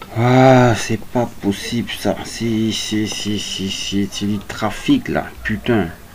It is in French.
Ah, c'est pas possible ça. C'est du trafic là, putain.